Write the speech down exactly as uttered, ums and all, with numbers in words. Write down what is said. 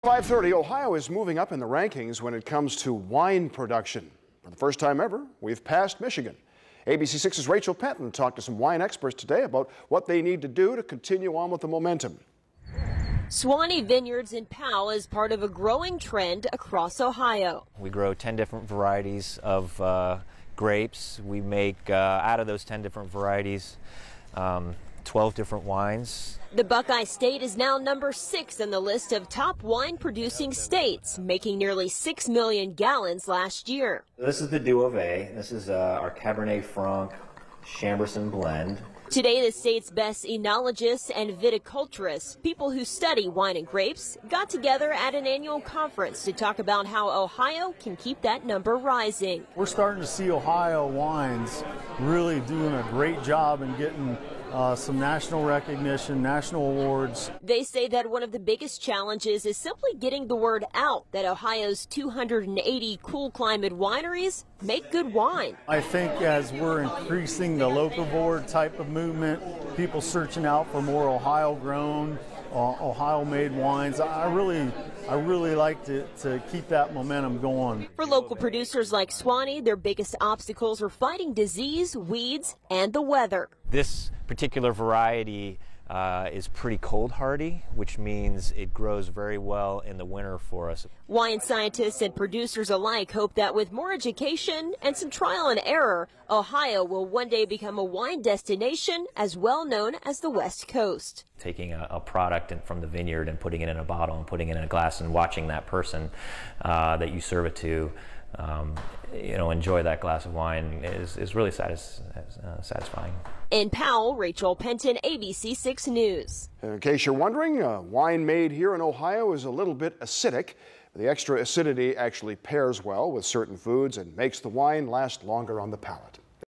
five thirty, Ohio is moving up in the rankings when it comes to wine production. For the first time ever, we've passed Michigan. A B C six's Rachel Penton talked to some wine experts today about what they need to do to continue on with the momentum. Suwannee Vineyards in Powell is part of a growing trend across Ohio. We grow ten different varieties of uh, grapes. We make, uh, out of those ten different varieties, um, twelve different wines. The Buckeye State is now number six in the list of top wine-producing states, making nearly six million gallons last year. This is the Duo-A. This is uh, our Cabernet Franc Chambourcin blend. Today, the state's best enologists and viticulturists, people who study wine and grapes, got together at an annual conference to talk about how Ohio can keep that number rising. We're starting to see Ohio wines really doing a great job in getting Uh, some national recognition, national awards. They say that one of the biggest challenges is simply getting the word out that Ohio's two hundred eighty cool climate wineries make good wine. I think as we're increasing the locavore type of movement, people searching out for more Ohio grown, uh, Ohio made wines, I really I really like to, to keep that momentum going. For local producers like Suwannee, their biggest obstacles are fighting disease, weeds, and the weather. This particular variety uh, is pretty cold hardy, which means it grows very well in the winter for us. Wine scientists and producers alike hope that with more education and some trial and error, Ohio will one day become a wine destination as well known as the West Coast. Taking a, a product in, from the vineyard and putting it in a bottle and putting it in a glass and watching that person uh, that you serve it to Um, you know, enjoy that glass of wine is, is really satis uh, satisfying. In Powell, Rachel Penton, A B C six News. In case you're wondering, uh, wine made here in Ohio is a little bit acidic. The extra acidity actually pairs well with certain foods and makes the wine last longer on the palate.